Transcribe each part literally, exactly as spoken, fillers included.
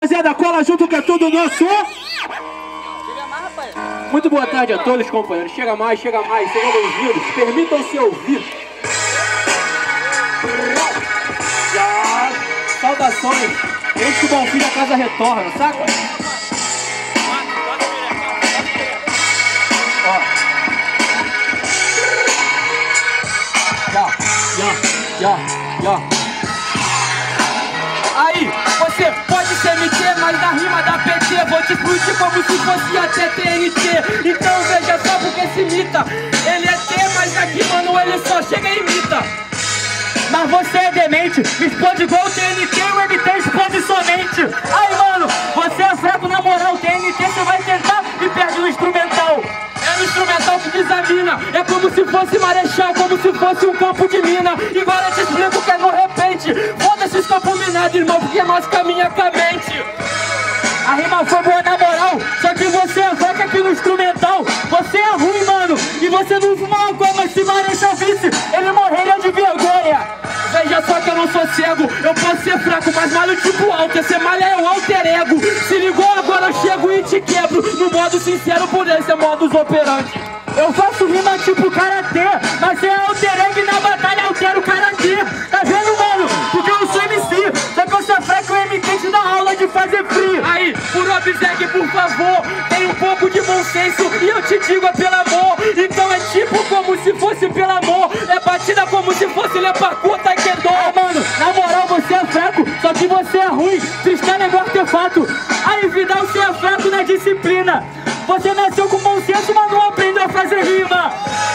Rapaziada, cola junto que é tudo nosso. Muito boa tarde a todos, companheiros. Chega mais, chega mais, sejam bem-vindos. Permitam-se ouvir. Já, saudações. Eis que o bom filho a casa retorna, saca? Ó. Já, já, já, já. Aí, você pode ser M T, mas na rima da P T vou te explodir como se fosse até T N T. Então veja só porque se imita. Ele é T, mas aqui, mano, ele só chega e imita. Mas você é demente, me explode igual o T N T, o M T explode somente. Aí, mano, você é fraco na moral, o T N T você vai tentar e perde no instrumental. É no instrumental que desamina, é como se fosse marechal, como se fosse um campo de mina. Agora eu te explico que é no repente. Foda-se os campos minados, irmão, porque nós caminha com a mente. A rima foi boa na moral, só que você é fraca aqui no instrumental. Você é ruim, mano, e você não fuma uma goma. Se marechal visse, ele morreria de vergonha. Veja só que eu não sou cego, eu posso ser fraco, mas malho tipo alto. Esse malha é o alter ego. Se ligou, agora eu chego e te quebro. No modo sincero, por esse é modus operandi. Eu faço rima tipo karatê, mas é alter ego e na batalha altero karatê. Tá vendo, mano? Porque eu sou M C, só que eu sou fraco e M T te dá aula de fazer free. Aí, por obsegue, por favor, tem um pouco de bom senso e eu te digo é pelo amor. Então é tipo como se fosse pelo amor, é batida como se fosse lepacu, taekwondo. Ah, mano, na moral você é fraco, só que você é ruim, freestyle é meu artefato. Aí, Vidal, você é fraco na disciplina. Você nasceu com bom senso, mas não aprendeu a fazer rima.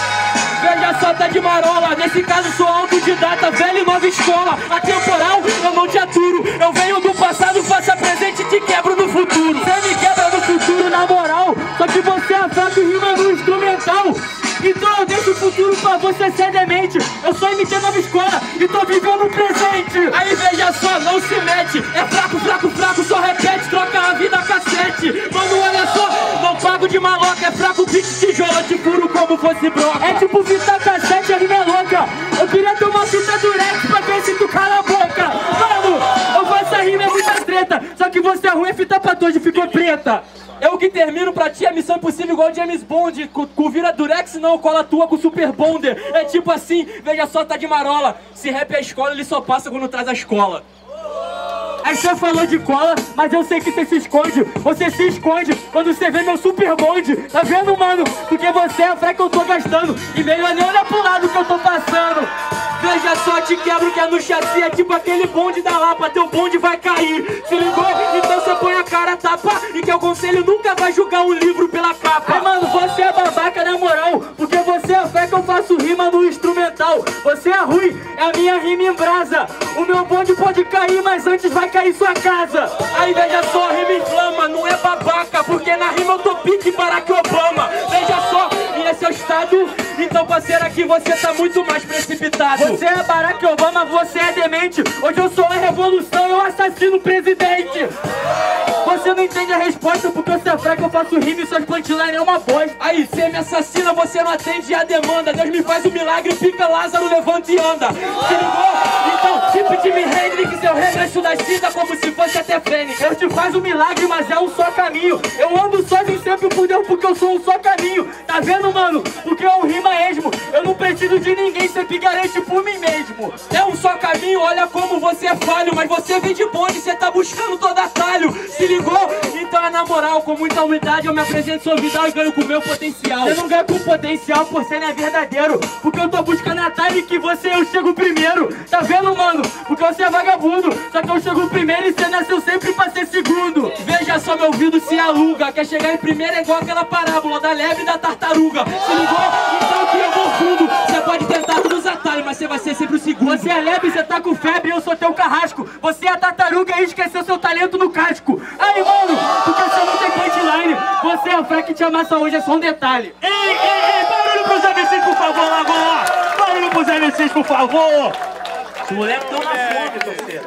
Veja só, tá de marola. Nesse caso sou autodidata, velho e nova escola. Atemporal, eu não te aturo. Eu venho do passado, faça presente e te quebro no futuro. Você me quebra no futuro, na moral. Só que você é fraco e rima no instrumental. Então eu deixo o futuro pra você ser demente. Eu sou M T nova escola e tô vivendo o presente. Aí veja só, não se mete. É fraco, fraco, fraco, só repete. Troca a vida cacete. Mano, olha só, não pago de maloca. É fraco, pique, tijolo, te furo como fosse broca. É tipo fita cassete, a rima é louca. Eu queria ter uma fita durex pra ver se tu cala a boca. Mano, eu faço a rima, é muita treta. Só que você é ruim, é fita pra todos, ficou preta. Eu que termino pra ti a missão impossível igual James Bond. Com, com vira durex não, cola tua com super bonder. É tipo assim, veja só, tá de marola. Se rap é a escola, ele só passa quando traz a escola. Aí você falou de cola, mas eu sei que você se esconde. Você se esconde quando você vê meu super bonde. Tá vendo, mano? Porque você é a fé que eu tô gastando. E melhor nem olhar pro lado que eu tô passando. Veja só, te quebro que é no chassi. É tipo aquele bonde da Lapa, teu bonde vai cair. Se ligou? Então você põe a cara a tapa. E que eu conselho nunca vai julgar um livro pela capa. Ai, mano, você é babaca na moral. Porque você é a fé que eu faço rima no instrumental. Você é ruim, é a minha rima em brasa. O meu bonde pode cair, mas antes vai cair sua casa. Aí veja só, rima inflama, não é babaca. Porque na rima eu tô pique Barack Obama. Veja só, e esse é o estado. Então parceiro, aqui você tá muito mais precipitado. Você é Barack Obama, você é demente. Hoje eu sou a revolução, eu assassino o presidente. Você não entende a resposta porque você é fraco, eu faço rima e suas punchlines é uma voz. Aí, você me assassina, você não atende a demanda. Deus me faz um milagre, pica Lázaro, levanta e anda. Se ligou? Então, tipo Jimi Hendrix, eu regresso da cinta como se fosse até Fênix. Eu te faz um milagre, mas é um só caminho. Eu ando sozinho sempre por Deus porque eu sou um só caminho. Tá vendo, mano? Porque eu rima esmo. Eu não preciso de ninguém, sempre garanto por mim mesmo. É um só caminho, olha como você é falho. Mas você vem de bonde, você tá buscando todo atalho. Se ligou? Então é na moral, com muita humildade eu me apresento, sou Vidal e ganho com o meu potencial. Você não ganha com potencial por ser não é verdadeiro. Porque eu tô buscando a time que você eu chego primeiro. Tá vendo, mano? Porque você é vagabundo. Só que eu chego primeiro e você nasceu sempre pra ser segundo. Veja só, meu ouvido se aluga. Quer chegar em primeiro é igual aquela parábola da lebre e da tartaruga. Se ligou? Então que eu vou fundo. Você pode tentar todos os atalhos, mas você vai ser sempre o segundo. Você é lebre, você tá com febre, eu sou teu carrasco. Você é a tartaruga e esqueceu seu talento no casco. Aí, mano, porque você não tem punchline. Você é o fraco que te amassa hoje, é só um detalhe. Ei, ei, ei, barulho pros M Cs, por favor, agora! Barulho pros M Cs, por favor! Os moleques estão na fome, torceira.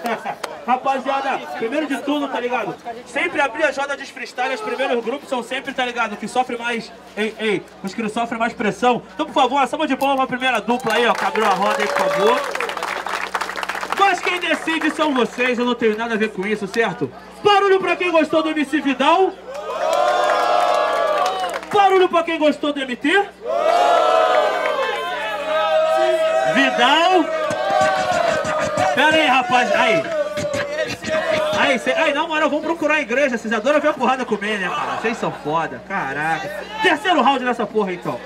Rapaziada, primeiro de tudo, tá ligado? Sempre abrir as rodas de freestyle, os primeiros grupos são sempre, tá ligado? Que sofrem mais... Ei, ei, os que não sofrem mais pressão. Então, por favor, uma salva de palmas pra primeira dupla aí, ó, que abriu a roda aí, por favor. Mas quem decide são vocês, eu não tenho nada a ver com isso, certo? Barulho pra quem gostou do M C Vidal. Barulho pra quem gostou do M T. Vidal. Pera aí, rapaz. Aí. Aí, cê... aí, na moral, vamos procurar a igreja. Vocês adoram ver a porrada comer, né, cara? Vocês são foda. Caraca. Terceiro round nessa porra, então.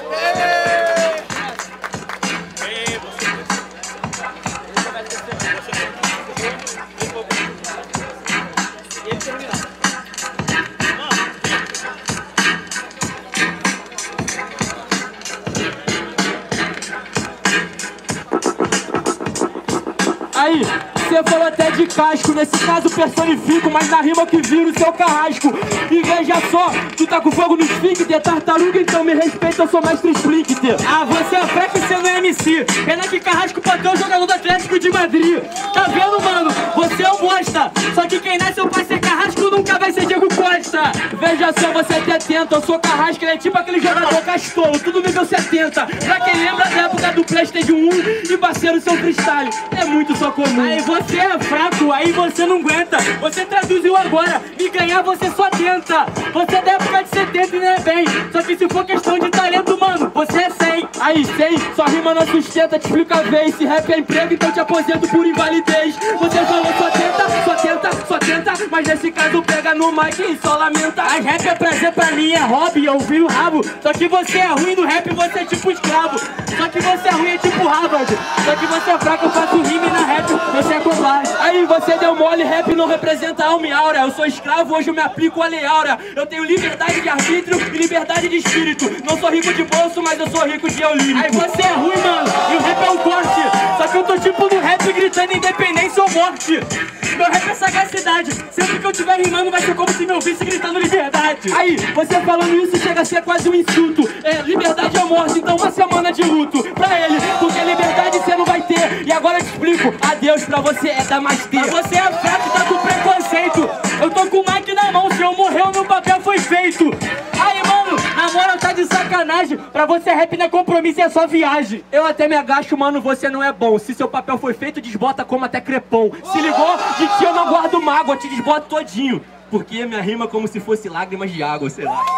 Aí, você falou até de casco, nesse caso personifico, mas na rima que vira o seu carrasco. E veja só, tu tá com fogo no esfíncter, tartaruga, então me respeita, eu sou mestre Splinter. Ah, você é fraco e você não é M C. Pena que carrasco pode é o jogador do Atlético de Madrid. Tá vendo, mano? Você é um bosta. Só que quem nasce seu pai ser carrasco nunca vai ser Diego Costa. Veja só, você até tenta, eu sou carrasco, ele é tipo aquele jogador castolo, tudo nível setenta. Pra quem lembra da época do PlayStation um e parceiro seu freestyle, é muito só comum. Aí você é fraco, aí você não aguenta. Você traduziu agora, me ganhar você só tenta. Você é da época de setenta e não é bem. Só que se for questão de talento, mano, você é cem. Aí cem, sua rima não sustenta, te explica a vez. Se rap é emprego, então te aposento por invalidez. Você falou só tenta, só tenta, só tenta, mas nesse caso pega no mic e só lamenta. As rap é prazer pra mim, é hobby, eu vi o rabo. Só que você é ruim no rap, você é tipo escravo. Só que você é ruim, é tipo Harvard. Só que você é fraco, eu faço rima e na rap você é covarde. Aí você deu mole, rap não representa alma e aura. Eu sou escravo, hoje eu me aplico a lei áurea. Eu tenho liberdade de arbítrio e liberdade de espírito. Não sou rico de bolso, mas eu sou rico de eu lírico. Aí você é ruim, mano, e o rap é um corte. Só que eu tô tipo no rap gritando independência ou morte. Meu rap é sagacidade. Sempre que eu tiver rimando vai ser como se me ouvisse gritando liberdade. Aí, você falando isso chega a ser quase um insulto. É, liberdade ou morte, então uma semana de luto pra ele, porque liberdade você não vai ter. E agora eu te explico, adeus pra você é Damastê. Mas você é fraco, tá com preconceito. Eu tô com o mic na mão, se eu morrer o meu papel foi feito. Aí, mano, na moral tá de sacanagem. Pra você rap não é compromisso, é só viagem. Eu até me agacho, mano, você não é bom. Se seu papel foi feito, desbota como até crepom. Se ligou? De ti eu não guardo mágoa, te desboto todinho. Porque minha rima é como se fosse lágrimas de água, sei lá.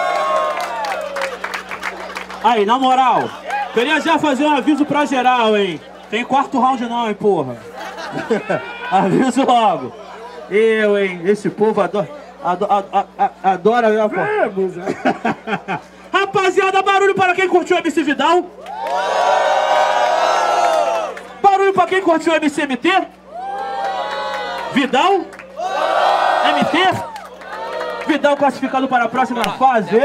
Aí, na moral, queria já fazer um aviso pra geral, hein. Tem quarto round não, hein, porra. Aviso logo. Eu, hein, esse povo adora... Adora... Adora... adora Vamos, rapaziada, barulho para quem curtiu o M C Vidal. Barulho para quem curtiu o M C M T. Vidal. M T. Vidal classificado para a próxima fase.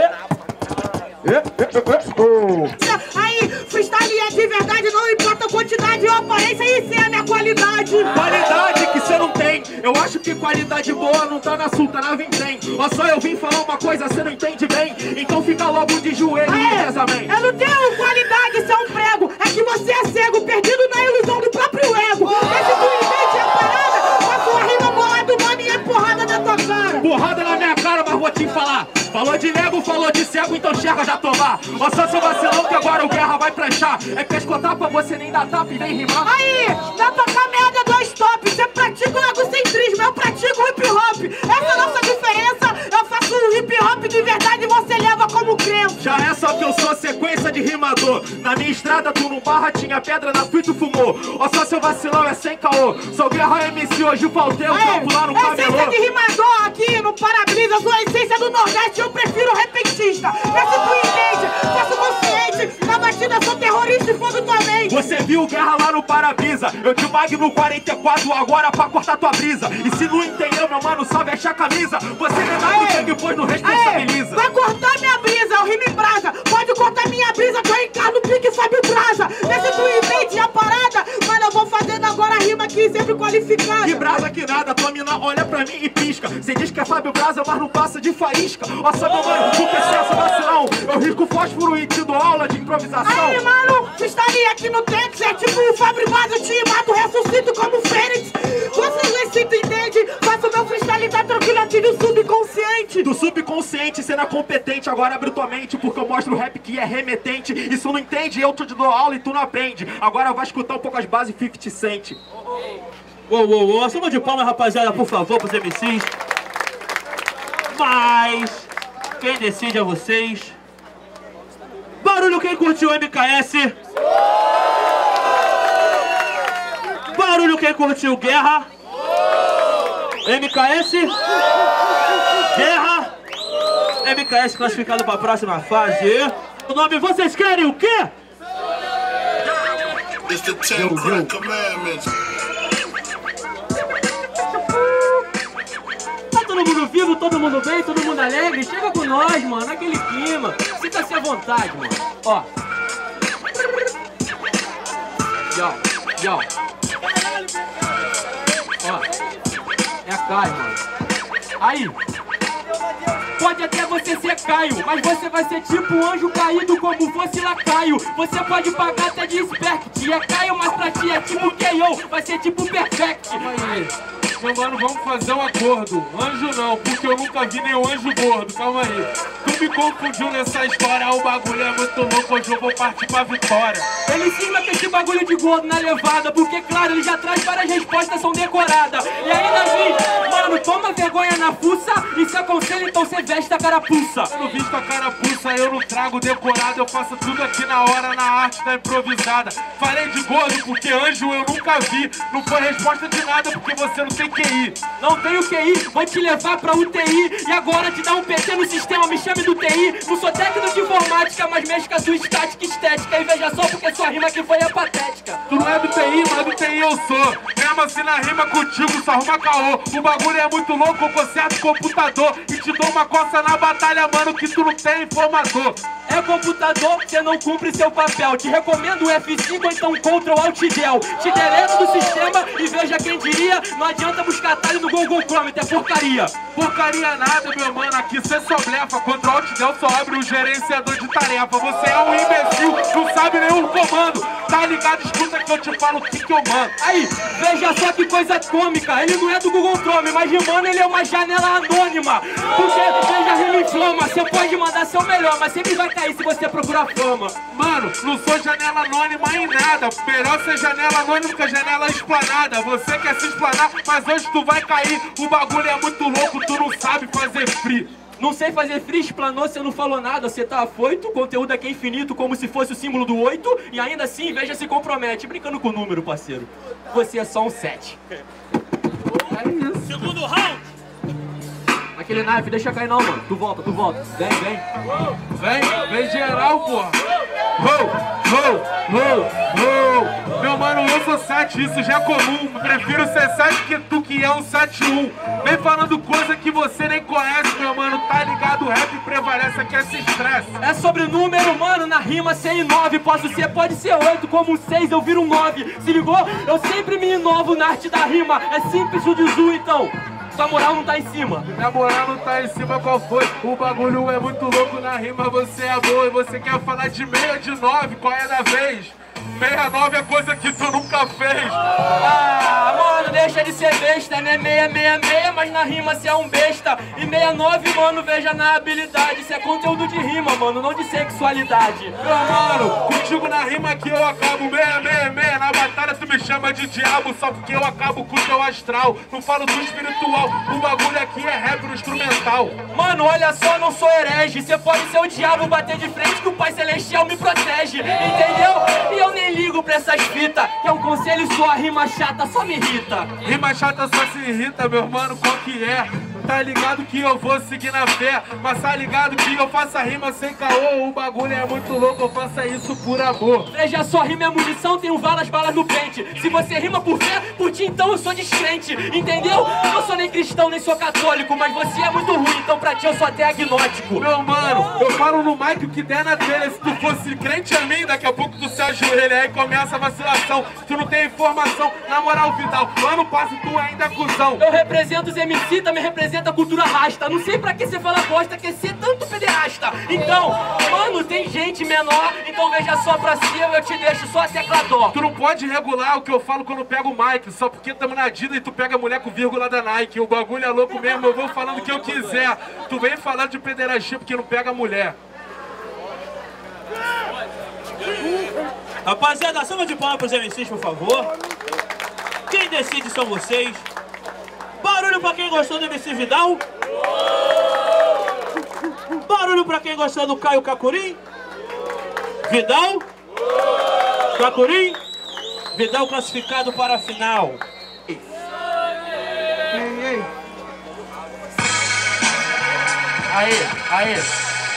Aí, freestyle é de verdade, não importa a quantidade ou aparência, isso é a minha qualidade. Qualidade que você não tem, eu acho que qualidade boa não tá na sul, tá na vintém. Ó, só eu vim falar uma coisa, você não entende bem, então fica logo de joelho e reza amém. Eu não tenho qualidade, isso é um prego, é que você é cego, perdido na ilusão do próprio ego. Esse tu entende a parada, a sua rima bolado, mano, e é porrada na tua cara. Porrada na minha cara, mas vou te falar. Falou de nego, falou de cego, então chega já tomar. Ó, só seu vacilão que agora o guerra vai pranchar. É pescotar pra você nem dar tapa e nem rimar. Aí, na tua caminhada é dois top. Você pratica o egocentrismo, eu pratico o hip hop. Essa é a nossa diferença. Eu faço o hip hop de verdade e você leva como crença. Já é só que eu sou sequência de rimador. Na minha estrada tu no barra tinha pedra, na fui tu fumou. Ó, só seu vacilão é sem caô. Sou guerra M C, hoje faltei o campo lá no camelô. Essência de rimador aqui no para-brisa. Sou a essência do Nordeste, eu prefiro o repentista. Essa tu entende, faço consciente. Na batida sou terrorista e fogo tua mente. Você viu guerra lá no para-brisa. Eu te magno quarenta e quatro agora pra cortar tua brisa. E se não entendeu, meu mano, só veste a camisa. Você nem dá que depois não responsabiliza. Vai cortar minha brisa, eu rimo em brasa. Pode cortar minha brisa, que eu encarno o pique e sobe o brasa. Vê se tu entende a parada. Mano, eu vou fazendo agora a rima aqui sempre qualificada. Que brasa que nada, tua mina olha pra mim e pisca. Você diz que é Fábio Brasa, mas não passa de faísca. Ó, só meu mano, tu pensa vacilão. Eu risco fósforo e te dou aula de improvisação. Aí, mano, tu estaria aqui no Tex, é tipo o Fábio Brasa, eu te mato, ressuscito como Fênix. Você recita, entende? Faço meu freestyle, tá tranquilo aqui do subconsciente. Do subconsciente, cê não é competente, agora abre tua mente, porque eu mostro o rap que é remetente. Isso não entende, eu te dou aula e tu não aprende. Agora vai escutar um pouco as bases cinquenta Cent. Uou, uou, uou, soma de palmas, rapaziada, por favor, pros M Cs. Mas quem decide é vocês. Barulho quem curtiu o M K S. Barulho quem curtiu Guerra. M K S. Guerra. M K S classificado para a próxima fase. O nome vocês querem o quê? Tá todo mundo vivo, todo mundo bem, todo mundo alegre? Chega com nós, mano, naquele clima. Sinta-se à vontade, mano. Ó. Yo, yo. Ó. É a Kai, mano. Aí. Pode até você ser Caio, mas você vai ser tipo um anjo caído como fosse lacaio. Você pode pagar até de expect. É Caio, mas pra ti é tipo K O. Vai ser tipo perfect. Calma aí. Meu mano, vamos fazer um acordo. Anjo não, porque eu nunca vi nenhum anjo gordo. Calma aí. Tu me confundiu nessa história. O bagulho é muito louco, hoje eu vou partir pra vitória. Ele ensina com esse bagulho de gordo na levada, porque claro, ele já traz várias respostas, são decoradas. E ainda vem, mano, toma vergonha na fuça e se aconselha, então cê veste a carapuça. Eu não visto a carapuça, eu não trago decorado. Eu faço tudo aqui na hora, na arte da improvisada. Falei de gordo porque anjo eu nunca vi. Não foi resposta de nada porque você não tem Q I. Não tenho Q I, vou te levar pra U T I. E agora te dar um P C no sistema, me chame do T I. Não sou técnico de informática, mas mexo com a sua estática estética. E veja só porque sua rima aqui foi a patética. Tu não é do T I, mas do T I eu sou. Mesmo assim na rima contigo, só arruma caô. O bagulho é muito louco, eu conserto o computador e te dou uma coça na batalha, mano, que tu não tem informador. É computador, você não cumpre seu papel. Te recomendo o F cinco ou então Ctrl Alt Del. Te deleto do sistema e veja quem diria. Não adianta buscar atalho no Google Chrome, é porcaria. Porcaria nada, meu mano, aqui cê só blefa. Ctrl Alt Del só abre o gerenciador de tarefa. Você é um imbecil, não sabe nenhum comando. Tá ligado? Escuta que eu te falo o que que eu mando. Aí, veja só que coisa cômica. Ele não é do Google Chrome, mas rimando ele é uma janela anônima. Porque veja, rima inflama. Você pode mandar seu melhor, mas sempre vai cair se você procurar fama. Mano, não sou janela anônima em nada. Melhor ser janela anônima que janela explanada. Você quer se explanar, mas hoje tu vai cair. O bagulho é muito louco, tu não sabe fazer free. Não sei fazer free, explanou, você não falou nada, você tá afoito. O conteúdo aqui é infinito, como se fosse o símbolo do oito. E ainda assim, veja, se compromete. Brincando com o número, parceiro. Você é só um sete. É isso. Segundo round. Aquele knife, deixa cair não, mano. Tu volta, tu volta. Vem, vem. Vem, vem geral, porra. Ho, ho, ho, ho. Meu mano, eu sou sete, isso já é comum. Prefiro ser sete que tu que é um sete um. Vem falando coisa que você nem conhece, meu mano. Tá ligado? O rap prevalece, aqui é sem estresse. É sobre número, mano, na rima cem e nove. Posso ser, pode ser oito, como um seis eu viro um nove. Se ligou? Eu sempre me inovo na arte da rima. É simples o Dizu, então. Sua moral não tá em cima. Minha moral não tá em cima, qual foi? O bagulho é muito louco na rima, você é boa. E você quer falar de meia de nove, qual é da vez? Meia nove é coisa que tu nunca fez. Ah, mano, deixa de ser besta, né? Meia, meia, meia, mas na rima cê é um besta. E meia nove, mano, veja na habilidade. Isso é conteúdo de rima, mano, não de sexualidade. Meu mano, contigo na rima que eu acabo. Meia, meia, meia, na batalha tu me chama de diabo. Só porque eu acabo com o teu astral. Não falo do espiritual, o bagulho aqui é rap no instrumental. Mano, olha só, não sou herege. Cê pode ser o diabo, bater de frente que o Pai Celestial me protege. Entendeu? E eu nem ligo pra essas fitas, que é um conselho só, a rima chata só me irrita. Rima chata só se irrita, meu mano, qual que é? Tá ligado que eu vou seguir na fé, mas tá ligado que eu faço a rima sem caô. O bagulho é muito louco, eu faço isso por amor. Veja só, rima é munição, tenho várias balas no pente. Se você rima por fé, por ti então eu sou descrente. Entendeu? Eu não sou nem cristão, nem sou católico, mas você é muito ruim, então pra ti eu sou até agnóstico. Meu mano, eu falo no mic o que der na telha. Se tu fosse crente a mim, daqui a pouco tu se ajoelha. Aí começa a vacilação, tu não tem informação. Na moral, Vidal, ano passo tu ainda é cuzão. Eu represento os M C, também represento a cultura rasta. Não sei pra que você fala bosta, quer ser tanto pederasta. Então, mano, tem gente menor, então veja só pra cima, eu te deixo só a tecla dó. Tu não pode regular o que eu falo quando pego o mic, só porque tamo na Adidas e tu pega a mulher com vírgula da Nike. O bagulho é louco mesmo, eu vou falando o que eu quiser. Tu vem falando de pederastia porque não pega a mulher. Rapaziada, salva de palmas pros M Cs, por favor. Quem decide são vocês. Barulho pra quem gostou do M C Vidal. Barulho pra quem gosta do Caio Cacurim. Vidal. Cacurim. Vidal classificado para a final. Ei, ei. Aí, aí.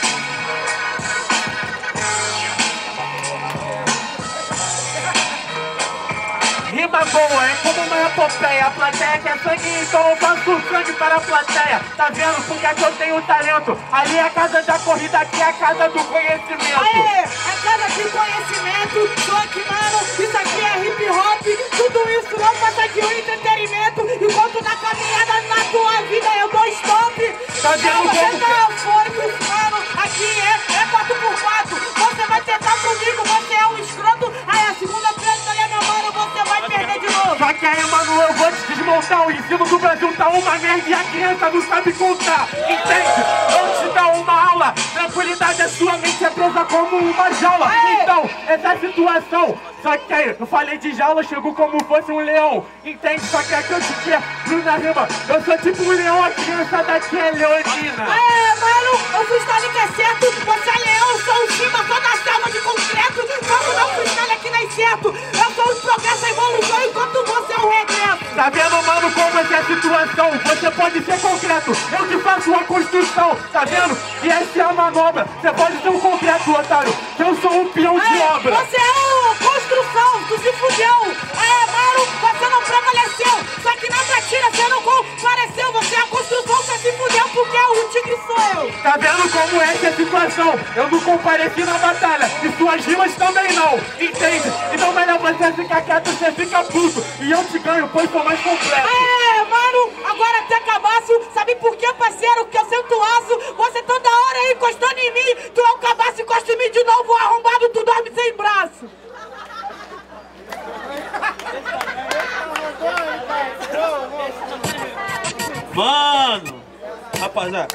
Rima boa, é como uma epopeia. A plateia quer sangue, então eu faço sangue para a plateia. Tá vendo? Porque aqui eu tenho talento. Ali é a casa da corrida, aqui é a casa do conhecimento. Aê, a casa de conhecimento. Tô aqui, mano, isso aqui é hip hop. Tudo isso não passa de um entretenimento. Enquanto na caminhada na tua vida eu dou stop. Tá vendo Não, você como tá fônico, mano. Aqui é, é quatro por quatro. Você vai tentar comigo, você é um escroto. Aí a segunda preta, olha meu mano, você vai perder de novo. Só que aí, mano, eu vou te desmontar. O ensino do Brasil tá uma merda e a criança não sabe contar. Entende? Eu te dar uma aula. Tranquilidade, a sua mente é presa como uma jaula. Aê! Então, essa é a situação. Só que aí, eu falei de jaula, chegou como fosse um leão. Entende? Só que aqui eu te quero, na rima. Eu sou tipo um leão, a criança daqui é leonina. É, mano, o freestyle que é certo. Você é leão, eu sou o Simba, sou da selva de concreto. Como meu freestyle aqui não é certo. Eu sou o progresso, a evolução, enquanto você é o regresso. Tá vendo, mano, como essa é a situação? Você pode ser concreto, eu que faço a construção. Tá vendo? E essa é a manobra. Você pode ser um concreto, otário, que eu sou um peão de É, obra. você é o construção, tu se fudeu. É, mano, você não prevaleceu. Só que na batida você não compareceu. Você é a construção, você se fudeu porque o tigre sou eu. Tá vendo como essa é a situação? Eu não compareci na batalha e suas rimas também não, entende? Então melhor você ficar quieto, você fica puto. E eu te ganho, pois sou mais completo. É, mano, agora até cabaço. Sabe por quê, parceiro? Que eu sento aço. Você toda hora aí encostando em mim. Tu é um cabaço, encosta em mim de novo, arrombado, tu dorme sem braço. Mano, rapaziada,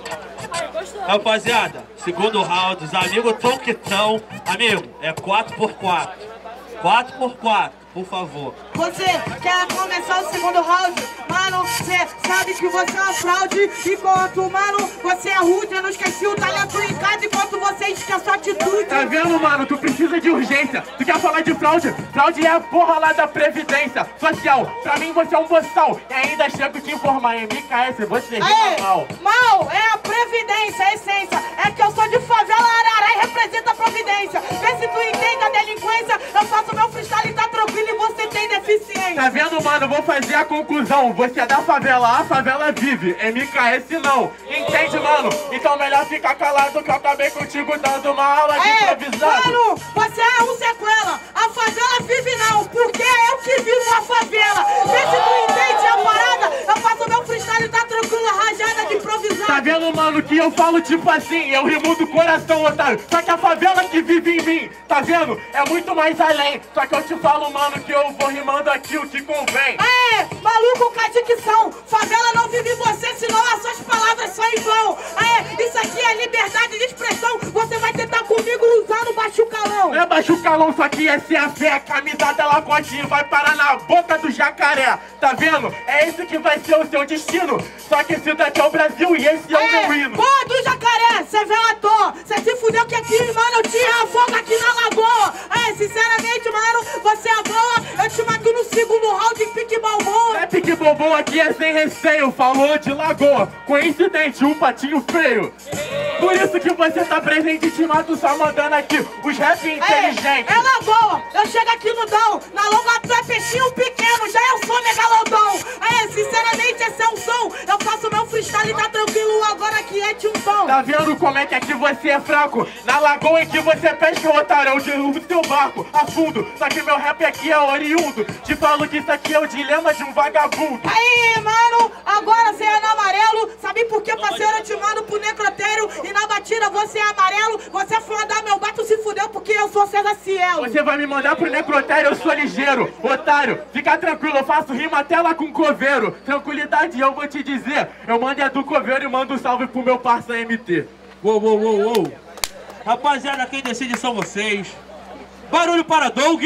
rapaziada, segundo round, os amigos tão que tão. Amigo, é quatro por quatro. quatro por quatro, por favor. Você quer começar o segundo round? Mano, você sabe que você é uma fraude. Enquanto, mano, você é rude. Eu não esqueci o talento em casa. Enquanto você esquece a atitude. Tá vendo, mano? Tu precisa de urgência. Tu quer falar de fraude? Fraude é a porra lá da Previdência Social. Pra mim você é um boçal. E ainda chego te informar, em M K S, você rima Aê, mal. mal, é a previdência, a essência. É que eu sou de favela, Arará e representa a providência. Vê se tu entende a delinquência. Eu faço meu freestyle e tá tranquilo e você tem deficiência. Tá vendo, mano? Vou fazer a conclusão. Você é da favela, a favela vive. M K S não. Entende, mano? Então melhor ficar calado que eu acabei contigo dando uma aula de É, improvisado. mano, você é um sequela. A favela vive não, porque é eu que vivo a favela. Vê se tu entende a parada. Eu faço meu freestyle e tá tranquilo, rajada de improvisado. Tá vendo, mano, que eu falo tipo assim, eu rimo do coração, otário. Só que a favela que vive em mim, tá vendo? É muito mais além. Só que eu te falo, mano, que eu vou rimando aqui o que convém. Aê, maluco com a dicção. Favela não vive em você, senão as suas palavras são em vão. Aê, isso aqui é liberdade de expressão. Você vai tentar comigo usando baixo calão. Não é baixo calão, só que essa é a fé. A camisa dela godinho vai parar na boca do jacaré. Tá vendo? É esse que vai ser o seu destino. Só que esse daqui é o Brasil e esse é o meu hino. Boa do jacaré, cê veio à toa. Cê se fudeu que aqui, mano, eu te afogo aqui na lagoa. É, sinceramente, mano, você é boa. Eu te mato no segundo round em pique balboa. É pique bobão aqui é sem receio. Falou de lagoa, coincidente, um patinho feio. Por isso que você tá presente e te mato só mandando aqui os rap inteligentes. É lagoa, eu chego aqui no dom. Na longa tu é peixinho pequeno, já eu sou megalodon. É, sinceramente, esse é um som. Eu faço meu freestyle e tá tranquilo agora que é de um tom. Tá vendo como é que aqui você é fraco? Na lagoa em que você pesca, otário, eu derrubo seu barco a fundo. Só que meu rap aqui é oriundo. Te falo que isso aqui é o dilema de um vagabundo. Aí, mano, agora você é no amarelo. Sabe por que, parceiro, eu te mando pro necrotério? E na batida você é amarelo. Você foi andar meu bato, se fudeu porque eu sou César Cielo. Você vai me mandar pro necrotério, eu sou ligeiro. Otário, fica tranquilo, eu faço rima até lá com coveiro. Tranquilidade, eu vou te dizer. Eu mando é do coveiro e mando um salve pro meu parça M T. Uou, uou, uou, uou. Rapaziada, quem decide são vocês. Barulho para Doug.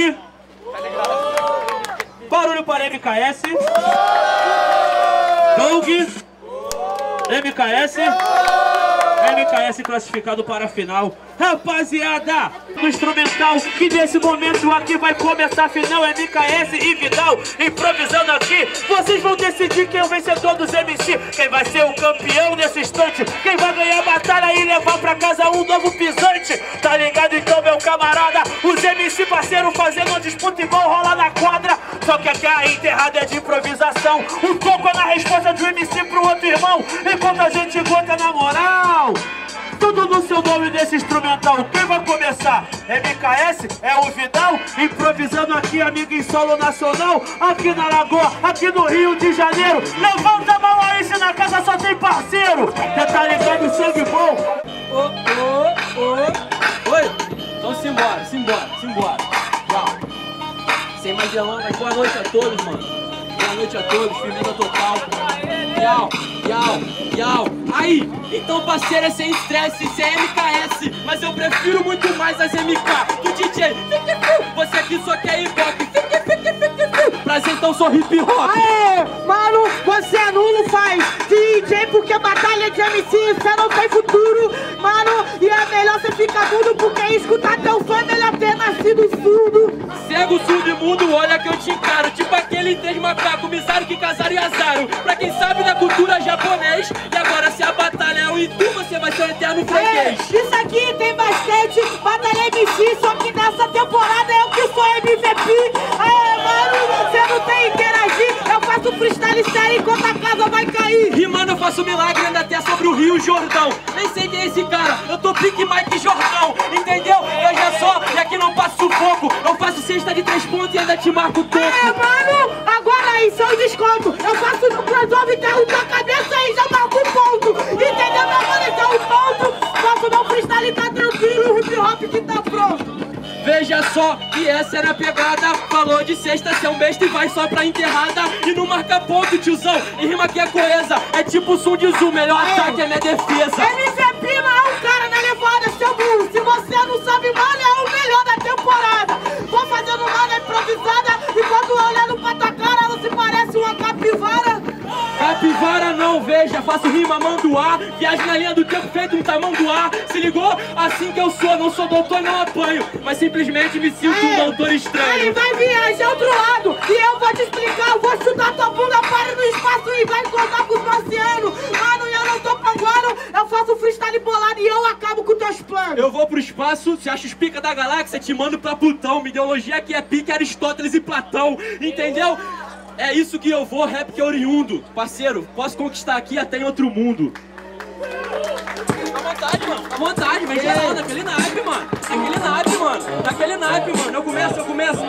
Barulho para M K S. Doug. M K S. M K S classificado para a final. Rapaziada, no instrumental, que nesse momento aqui vai começar a final. M K S e Vidal improvisando aqui. Vocês vão decidir quem é o vencedor dos M C, quem vai ser o campeão nesse instante, quem vai ganhar a batalha e levar pra casa um novo pisante. Tá ligado então, meu camarada? Os M C parceiro fazendo uma disputa igual rola na quadra. Só que aqui a enterrada é de improvisação. Um toco é na resposta de um M C pro outro irmão, enquanto a gente gota na moral. Tudo no seu nome desse instrumental. Quem vai começar? M K S, é o Vidal, improvisando aqui, amigo em solo nacional. Aqui na Lagoa, aqui no Rio de Janeiro. Levanta a mão aí, se na casa só tem parceiro. Você tá ligado, sangue bom? Ô, ô, ô. Oi, então simbora, simbora, simbora. Tchau. Sem mais delongas, boa noite a todos, mano. Boa noite a todos, firmeza total. Yau, yau, yau. Aí, então parceiro, é sem estresse, isso é M K S. Mas eu prefiro muito mais as M K do D J. Você aqui só quer hip hop. Prazer, então sou hip hop. Aê, mano, você é nulo, faz D J porque batalha de M C, você não tem futuro. Mano, e é melhor você ficar mudo, porque escutar teu fã é melhor ter nascido surdo. Cego, surdo e mudo, olha que eu te encaro. Tipo aquele três macaco, misário que casaram e azaram. Pra quem sabe da cultura japonês. E agora se a batalha é o Itu, você vai ser o eterno freguês. Isso aqui tem bastante batalha M C, só que nessa temporada eu que sou M V P. Aê, mano, você não tem interagir. Eu faço freestyle sério enquanto a casa vai cair. Rimando eu faço milagre ainda até sobre o Rio Jordão. Nem sei quem é esse cara, eu tô pique Mike Jordão. Entendeu? Veja só, e aqui não passo sufoco. Eu faço cesta de três pontos e ainda te marco o toco. É, mano, agora aí, seu desconto. Eu faço no crossover, derrubo a cabeça e já marco o ponto. Entendeu, meu mano? Esse é o ponto. Faço meu freestyle, tá tranquilo, o hip hop que tá pronto. Veja só, que essa era a pegada. Falou de sexta, cê é um besta e vai só pra enterrada. E não marca ponto, tiozão, e rima que é coesa. É tipo Sun Tzu, melhor é. Ataque é minha defesa. M V P não é um cara na levada, seu burro. Se você não sabe, mano, é o melhor da temporada. Vou fazendo nada improvisada, enquanto olhando pra tua cara, você parece uma capivara. Capivara não, veja, faço rima mandoá. Viagem na linha do tempo feito um tamanduá. Se ligou? Assim que eu sou, não sou doutor, não apanho, mas simplesmente me sinto Aê. um doutor estranho. Ele vai viajar outro lado e eu vou te explicar. Eu vou chutar tua bunda, para no espaço e vai contar pros marcianos. Mano, eu não tô panguando, eu faço freestyle bolado e eu acabo com teus planos. Eu vou pro espaço, se acha os pica da galáxia, te mando pra Plutão. Minha ideologia aqui é pique Aristóteles e Platão, entendeu? É isso que eu vou, rap que é oriundo. Parceiro, posso conquistar aqui até em outro mundo. Fica à vontade, mano. Fica à vontade, vem geral, daquele naipe, mano. Daquele naipe, mano. Daquele naipe, mano. Eu começo, eu começo.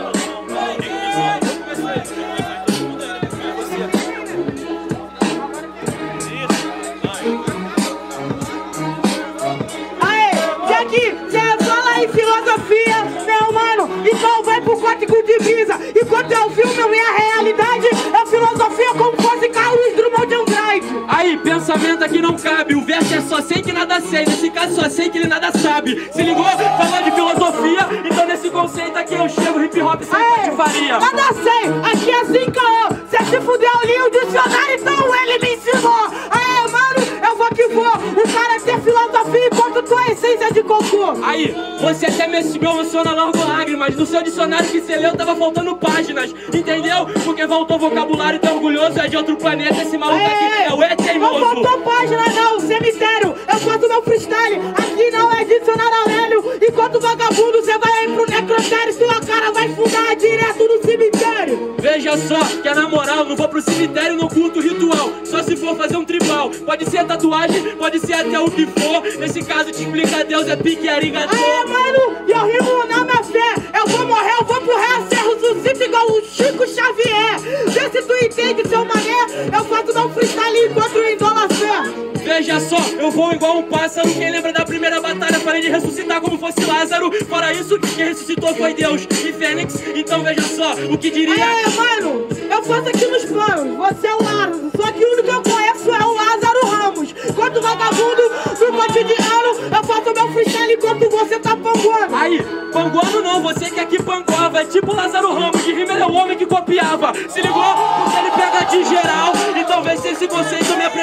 Aê, Jack, você fala em filosofia, meu mano. Então vai pro código de divisa. Enquanto eu filmo minha realidade, é filosofia como fosse Carlos Drummond de Andrade. Aí, pensamento aqui não cabe. O verso é só sei que nada sei. Nesse caso só sei que ele nada sabe. Se ligou? Falou de filosofia. Então nesse conceito aqui eu chego hip hop sem patifaria. Nada sei, aqui é assim caô. Cê se fudeu, eu li o dicionário, então ele me ensinou. Aê, mano, eu vou que vou. O cara tem filosofia enquanto tua essência de cocô. Aí, você até me emociona logo lágrimas. No seu dicionário que você leu tava faltando páginas. Entendeu? Porque faltou vocabulário, tão orgulhoso. É de outro planeta, esse maluco aqui é o é teimoso. Não faltou página não, cemitério. Eu faço meu freestyle, aqui não é dicionário Aurélio. Enquanto vagabundo, você vai aí pro necrotério. Sua cara vai fundar direto no cemitério. Veja só, que é na moral, não vou pro cemitério, não curto ritual. Só se for fazer um tribal. Pode ser tatuagem, pode ser até o que for. Nesse caso te explica Deus, é pique arigatô. Aê, mano, e eu rimo na minha fé. Eu vou morrer, eu vou pro réu, serro, suscito igual o Chico Xavier. Vê se tu entende, seu mané. Eu faço meu freestyle enquanto eu endola a fé. Veja só, eu vou igual um pássaro. Quem lembra da primeira batalha, falei de ressuscitar como fosse Lázaro. Fora isso, quem ressuscitou foi Deus e Fênix. Então veja só, o que diria... É, mano, eu faço aqui nos planos. Você é o Lázaro, só que o único que eu conheço é o Lázaro Ramos. Enquanto vagabundo no cotidiano, eu faço meu freestyle enquanto você tá panguando. Aí, panguando não, você que aqui panguava. É tipo Lázaro Ramos, de rima ele é o homem que copiava. Se ligou? Porque ele pega de geral. Então vê se esse conceito me apresenta, então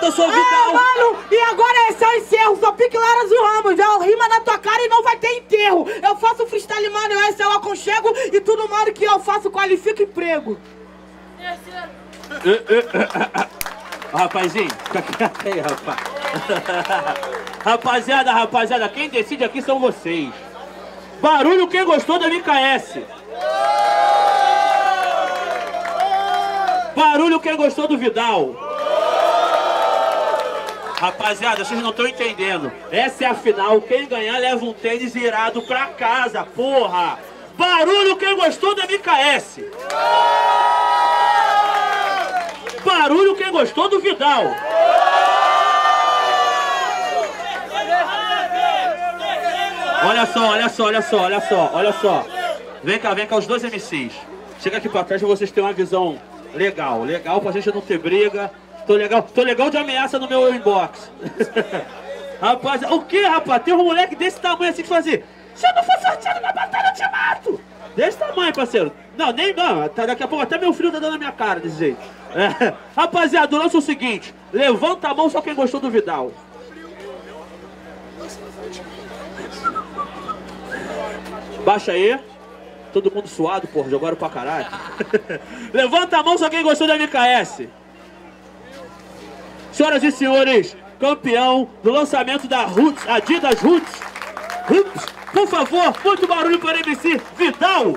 eu sou o Vidal. É, mano, e agora esse é o encerro. Sou Pique Laras e Ramos. Eu rima na tua cara e não vai ter enterro. Eu faço freestyle, mano, esse é o aconchego. E tudo, mano, que eu faço qualifica emprego. Rapazinho, fica quieto aí, rapaz. Rapaziada, rapaziada, quem decide aqui são vocês. Barulho, quem gostou da M K S? Barulho, quem gostou do Vidal? Rapaziada, vocês não estão entendendo. Essa é a final. Quem ganhar leva um tênis irado pra casa, porra. Barulho, quem gostou da M K S? Barulho, quem gostou do Vidal? Olha só, olha só, olha só, olha só, olha só. Vem cá, vem cá, os dois M Cs. Chega aqui pra trás pra vocês terem uma visão legal. Legal pra gente não ter briga. Tô legal, tô legal de ameaça no meu inbox. Rapaz, o que, rapaz? Tem um moleque desse tamanho assim que fazer. Se eu não for sorteado na batalha, eu te mato. Desse tamanho, parceiro. Não, nem não. Daqui a pouco até meu frio tá dando na minha cara desse jeito. É. Rapaziada, o lance é o seguinte. Levanta a mão só quem gostou do Vidal. Baixa aí. Todo mundo suado, porra. Jogaram pra caralho. Levanta a mão só quem gostou da M K S. Senhoras e senhores, campeão do lançamento da Roots, Adidas Roots. Roots, por favor, muito barulho para M C Vidal.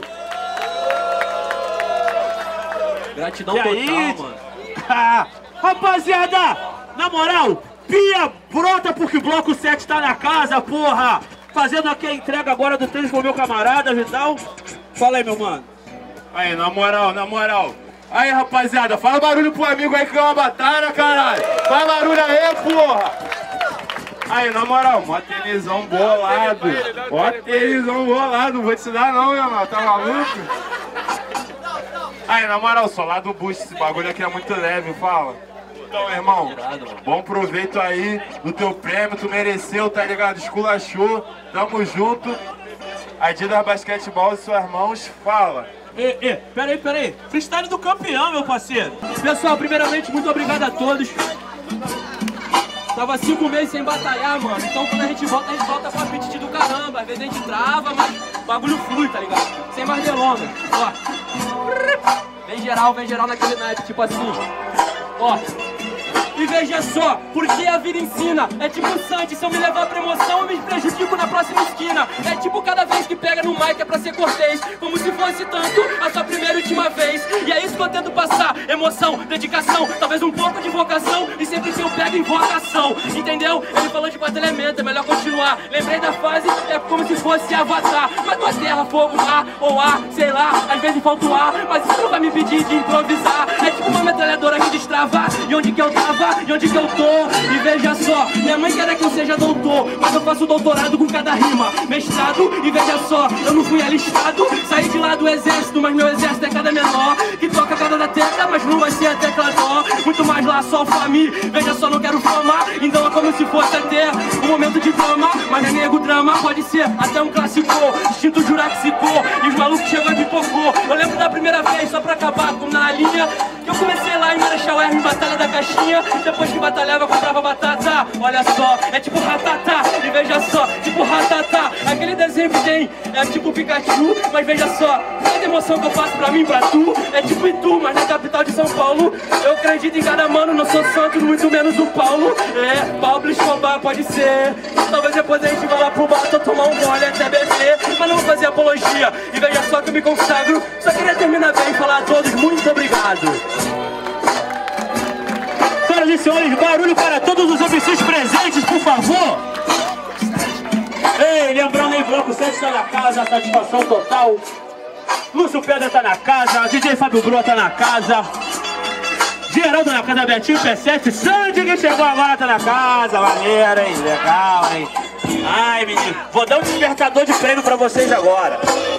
Gratidão E aí, total, mano. Ah, rapaziada, na moral, Pia brota porque Bloco sete tá na casa, porra. Fazendo aqui a entrega agora do tênis pro meu camarada, Vidal. Fala aí, meu mano. Aí, na moral, na moral. Aí, rapaziada, fala barulho pro amigo aí que é uma batalha, caralho. Fala barulho aí, porra. Aí, na moral, mó tênisão bolado. Ó tênisão bolado, vou te dar não, meu irmão, tá maluco? Aí, na moral, só lá do boost, esse bagulho aqui é muito leve, fala. Então, irmão, bom proveito aí do teu prêmio, tu mereceu, tá ligado? Esculachou, tamo junto. Adidas Basquetebol e suas mãos, fala. Ê, ê, peraí, peraí. Freestyle do campeão, meu parceiro. Pessoal, primeiramente, muito obrigado a todos. Tava cinco meses sem batalhar, mano. Então quando a gente volta, a gente volta com a apetite do caramba. Às vezes a gente trava, mas o bagulho flui, tá ligado? Sem mais delongas. Ó. Vem geral, vem geral naquele naipe, tipo assim. Ó. E veja só, porque a vida ensina. É tipo o Santos, se eu me levar pra emoção, eu me prejudico na próxima esquina. É tipo cada vez que pega no mic é pra ser cortês, como se fosse tanto a sua primeira e última vez. E é isso que eu tento passar, emoção, dedicação, talvez um pouco de vocação. E sempre que eu pego invocação, entendeu? Ele falou de quatro elementos, é melhor continuar. Lembrei da fase, é como se fosse Avatar. Mas não é terra, fogo, ar ou ar, sei lá. Às vezes falta o ar, mas isso não vai me impedir de improvisar. É tipo uma metralhadora que destrava. E onde que eu tava? E onde que eu tô? E veja só, minha mãe quer que eu seja doutor, mas eu faço doutorado com cada rima, mestrado. E veja só, eu não fui alistado, saí de lá do exército, mas meu exército é cada menor, que toca cada da tecla, mas não vai ser a tecla dó. Muito mais lá, só família. Veja só, não quero fama, então é como se fosse até um momento de fama. Mas é nego drama, pode ser até um clássico, instinto Jurássico. E os malucos chegou e pipocou. Eu lembro da primeira vez, só pra acabar como na linha, que eu comecei lá em Marechal R, em Batalha da Caixinha. Depois que batalhava, comprava batata. Olha só, é tipo ratatá. E veja só, tipo ratatá. Aquele desenho que tem, é tipo Pikachu. Mas veja só, cada emoção que eu faço pra mim, pra tu, é tipo Itu, mas na capital de São Paulo. Eu acredito em cada mano, não sou santo, muito menos o Paulo. É, Pablo Escobar pode ser. Talvez depois a gente vá lá pro bar, tomar um gole até beber, mas não vou fazer apologia. E veja só que eu me consagro. Só queria terminar bem e falar a todos muito obrigado. Senhoras e senhores, barulho para todos os M Cs presentes, por favor. Ei, lembrando aí, Bloco sete está na casa, satisfação total. Lúcio Pedra tá na casa, D J Fábio Bro tá na casa, Geraldo na casa, Betinho P sete, Sandy que chegou agora tá na casa. Maneiro, hein? Legal, hein? Ai, menino, vou dar um despertador de prêmio pra vocês agora.